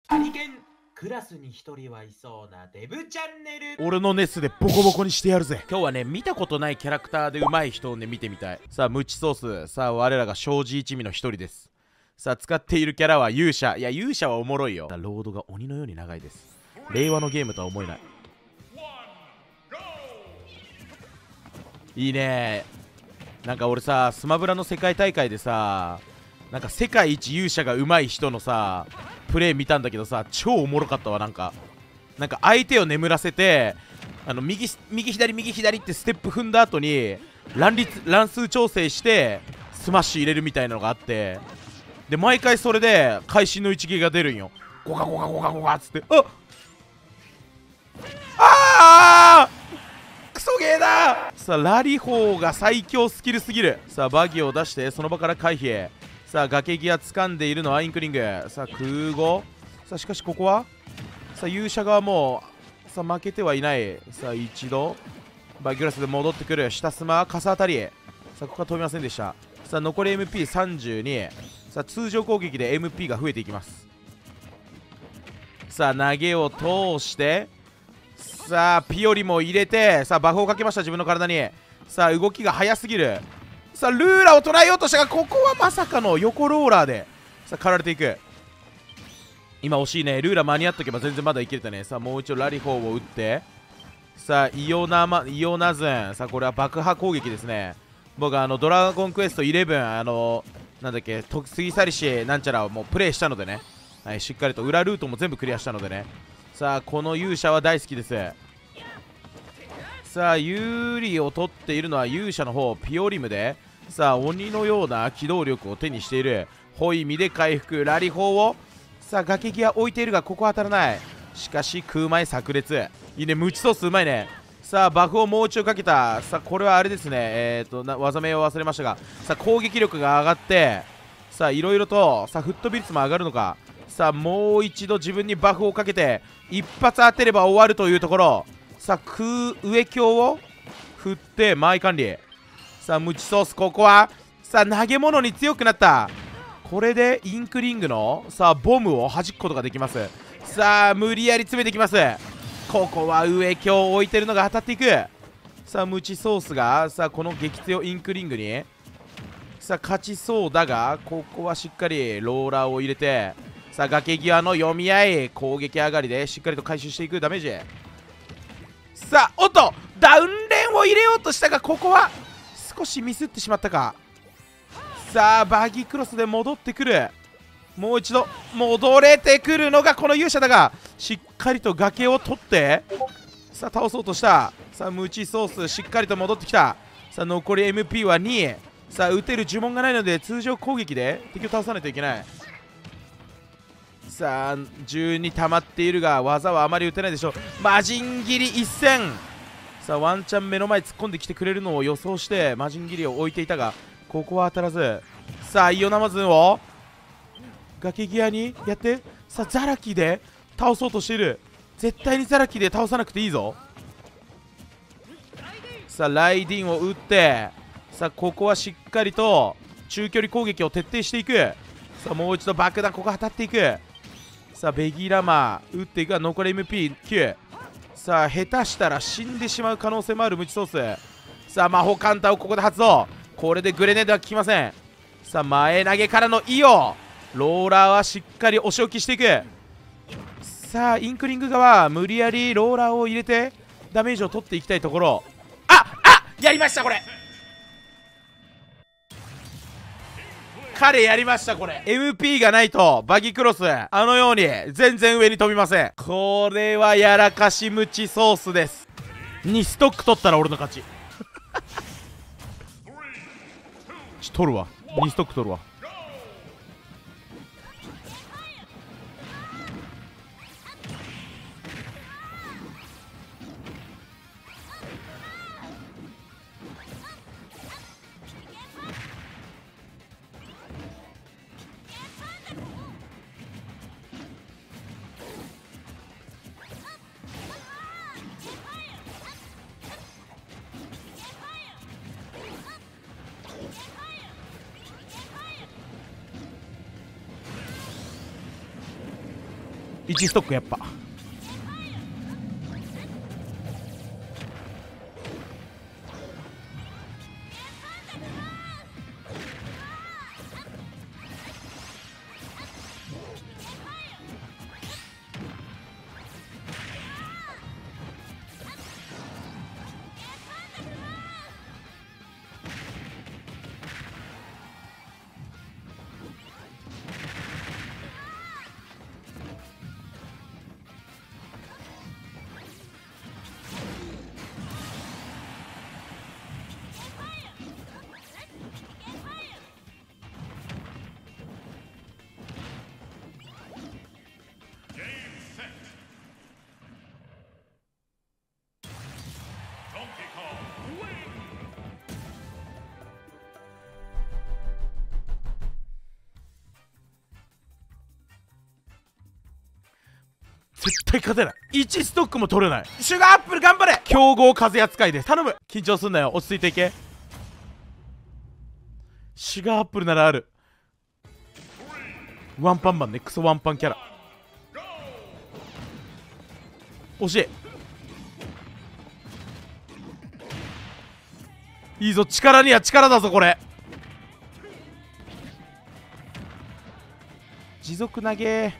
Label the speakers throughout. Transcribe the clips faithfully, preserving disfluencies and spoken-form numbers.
Speaker 1: ハリケンクラスに一人はいそうなデブチャンネル。
Speaker 2: 俺のネスでボコボコにしてやるぜ。今日はね、見たことないキャラクターで上手い人をね見てみたい。さあムチソース、さあ我らが庄司一味の一人です。さあ使っているキャラは勇者。いや勇者はおもろいよ。ロードが鬼のように長いです。令和のゲームとは思えない。いいね。なんか俺さ、スマブラの世界大会でさ、なんか世界一勇者が上手い人のさプレイ見たんだけどさ、超おもろかったわ。なんかなんか相手を眠らせて、あの右右左右左ってステップ踏んだ後に乱率乱数調整してスマッシュ入れるみたいなのがあって、で毎回それで会心の一撃が出るんよ。ゴカゴカゴカゴカっつって、あっあークソゲーだ。さあラリホーが最強スキルすぎる。さあバギーを出してその場から回避へ。さあ崖際掴んでいるのはインクリング。さあ空壕。さあしかしここはさあ勇者側もさあ負けてはいない。さあ一度バギュラスで戻ってくる。下スマ傘当たり。さあここは飛びませんでした。さあ残り エムピーさんじゅうに。さあ通常攻撃で エムピー が増えていきます。さあ投げを通して、さあピオリも入れて、さあバフをかけました自分の体に。さあ動きが速すぎる。さあルーラを捉えようとしたが、ここはまさかの横ローラーでさあ狩られていく。今惜しいね。ルーラ間に合っとけば全然まだいけるたね。さあもう一度ラリホーを打って、さあイオナマイオナズン。さあこれは爆破攻撃ですね。僕あのドラゴンクエストじゅういち、あのなんだっけ過ぎ去りしなんちゃらをもうプレイしたのでね、はい、しっかりと裏ルートも全部クリアしたのでね。さあこの勇者は大好きです。さあ有利を取っているのは勇者の方ピオリムで、さあ鬼のような機動力を手にしている。ホイミで回復。ラリホーをさあ崖際置いているがここは当たらない。しかし空前炸裂。いいね。ムチソースうまいね。さあバフをもう一度かけた。さあこれはあれですね、えーとな技名を忘れましたが、さあ攻撃力が上がって、さあいろいろとさあフットビ率も上がるのか。さあもう一度自分にバフをかけて一発当てれば終わるというところ。さあ空上強を振って間合い管理。さあムチソースここはさあ投げ物に強くなった。これでインクリングのさあボムを弾くことができます。さあ無理やり詰めてきます。ここは上強を置いてるのが当たっていく。さあムチソースがさあこの激強インクリングにさあ勝ちそうだが、ここはしっかりローラーを入れて、さあ崖際の読み合い攻撃上がりでしっかりと回収していくダメージ。さあおっとダウンレーンを入れようとしたが、ここは少しミスってしまったか。さあバギークロスで戻ってくる。もう一度戻れてくるのがこの勇者だが、しっかりと崖を取ってさあ倒そうとした。さあムチソースしっかりと戻ってきた。さあ残り エムピー はに。さあ打てる呪文がないので通常攻撃で敵を倒さないといけない。さあじゅうに溜まっているが技はあまり打てないでしょう。魔人斬り一戦。さあワンチャン目の前突っ込んできてくれるのを予想して魔人斬りを置いていたが、ここは当たらず。さあイオナマズンを崖際にやって、さあザラキで倒そうとしている。絶対にザラキで倒さなくていいぞ。さあライディンを打って、さあここはしっかりと中距離攻撃を徹底していく。さあもう一度爆弾ここ当たっていく。さあベギラマ打っていくが残り エムピーきゅう。 さあ下手したら死んでしまう可能性もあるムチソース。さあ魔法カウンターをここで発動。これでグレネードは効きません。さあ前投げからのイオローラーはしっかりお仕置きしていく。さあインクリング側無理やりローラーを入れてダメージを取っていきたいところ。ああやりましたこれ。彼やりましたこれ。 エムピー がないとバギクロスあのように全然上に飛びません。これはやらかしムチソースです。にストック取ったら俺の勝ちち取るわ。にストック取るわ。 いちストックやっぱ。絶対勝てない。いちストックも取れない。シュガーアップル頑張れ。強豪風扱いで頼む。緊張すんなよ。落ち着いていけ。シュガーアップルならある。ワンパンマンね。クソワンパンキャラ。惜しい。いいぞ。力には力だぞこれ。持続投げ。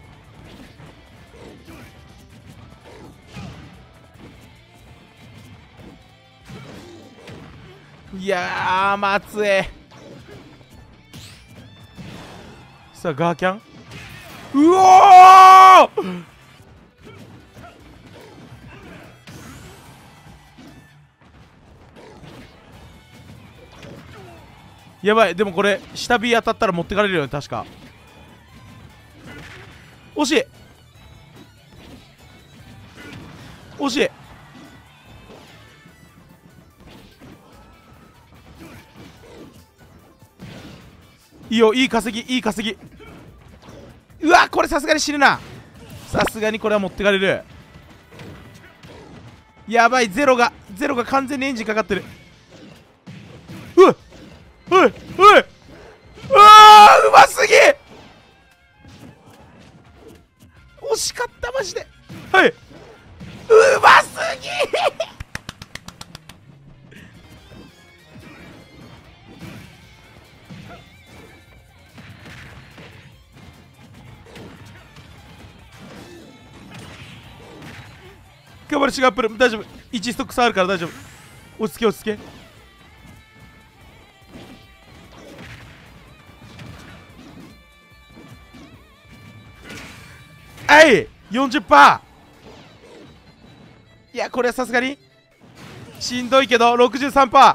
Speaker 2: いやー松江。さあガーキャン。うおーやばい。でもこれ下火当たったら持ってかれるよね確か。惜しい惜しい。いいよ。いい稼ぎいい稼ぎ。うわこれさすがに死ぬな。さすがにこれは持ってかれる。やばい。ゼロがゼロが完全にエンジンかかってる。うっういういうわーうますぎ。惜しかったマジで。はい。うますぎ頑張れシュガーアップル。大丈夫。いちストック差あるから大丈夫。落ち着け落ち着け。はい よんじゅっパーセント。 いやこれはさすがにしんどいけど ろくじゅうさんパ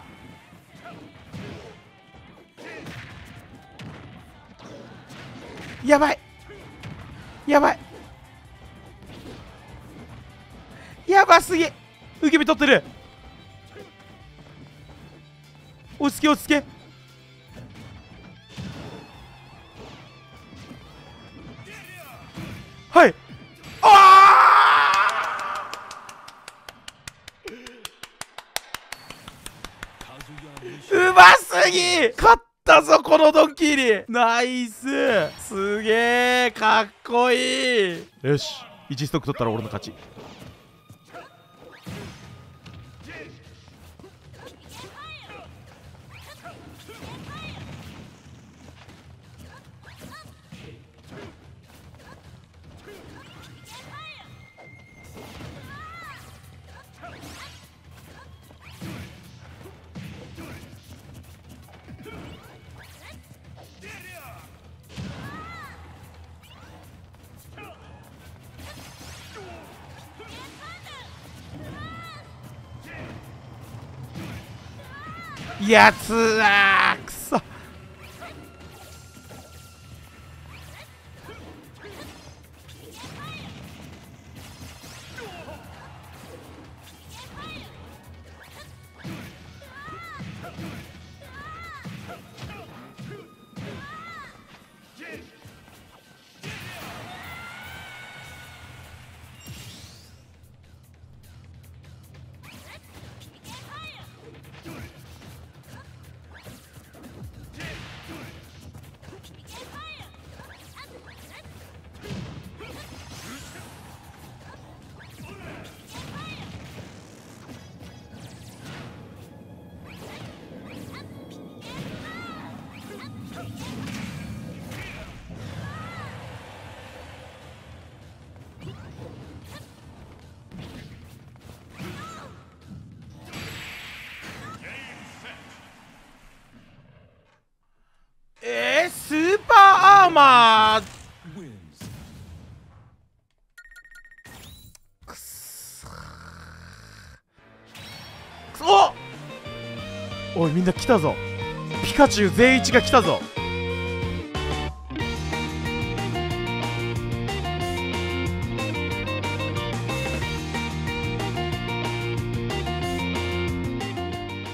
Speaker 2: ーセント。 やばいやばいやばすぎ。受け身取ってる。落ち着け落ち着け。はい。あーうますぎ。勝ったぞこのドンキーリ。ナイス。すげえかっこいい。よしいちストック取ったら俺の勝ち。やつあーくそ。 マーくそくそおおいみんな来たぞ。ピカチュウ全一が来たぞ。